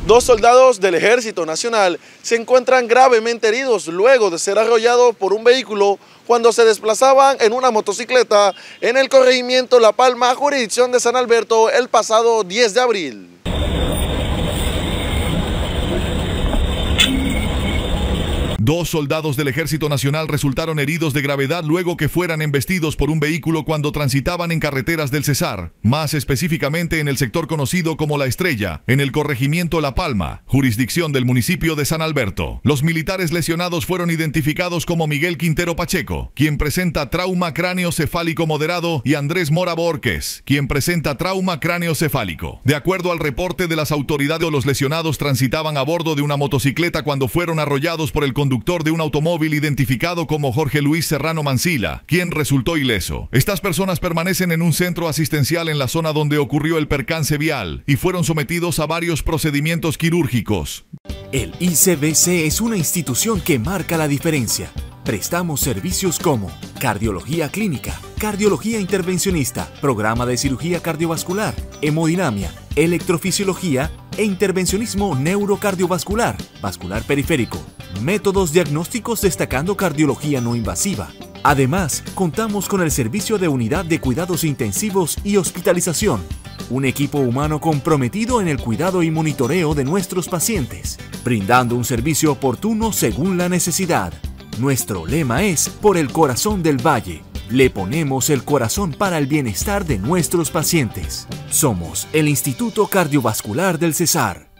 Dos soldados del Ejército Nacional se encuentran gravemente heridos luego de ser arrollados por un vehículo cuando se desplazaban en una motocicleta en el corregimiento La Palma, jurisdicción de San Alberto, el pasado 10 de abril. Dos soldados del Ejército Nacional resultaron heridos de gravedad luego que fueran embestidos por un vehículo cuando transitaban en carreteras del Cesar, más específicamente en el sector conocido como La Estrella, en el corregimiento La Palma, jurisdicción del municipio de San Alberto. Los militares lesionados fueron identificados como Miguel Quintero Pacheco, quien presenta trauma cráneocefálico moderado, y Andrés Mora Borges, quien presenta trauma cráneocefálico. De acuerdo al reporte de las autoridades, los lesionados transitaban a bordo de una motocicleta cuando fueron arrollados por el conductor de un automóvil identificado como Jorge Luis Serrano Mancilla, quien resultó ileso. Estas personas permanecen en un centro asistencial en la zona donde ocurrió el percance vial y fueron sometidos a varios procedimientos quirúrgicos. El ICBC es una institución que marca la diferencia. Prestamos servicios como cardiología clínica, cardiología intervencionista, programa de cirugía cardiovascular, hemodinamia, electrofisiología e intervencionismo neurocardiovascular, vascular periférico, métodos diagnósticos destacando cardiología no invasiva. Además, contamos con el servicio de unidad de cuidados intensivos y hospitalización, un equipo humano comprometido en el cuidado y monitoreo de nuestros pacientes, brindando un servicio oportuno según la necesidad. Nuestro lema es Por el corazón del Valle. Le ponemos el corazón para el bienestar de nuestros pacientes. Somos el Instituto Cardiovascular del Cesar.